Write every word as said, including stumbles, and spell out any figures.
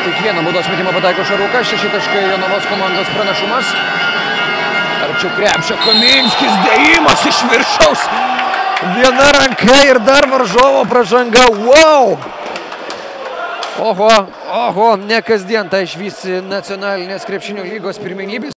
Kiekvieną baudos metimą pataiko Šarukas, šeši taškai Jonavos komandos pranašumas. Arčiau krepšio Kaminskis, dėjimas iš viršaus. Viena ranka ir dar varžovo pražanga. Wow! Oho, oho, ne kasdien tai išvysi nacionalinės krepšinio lygos pirmenybės.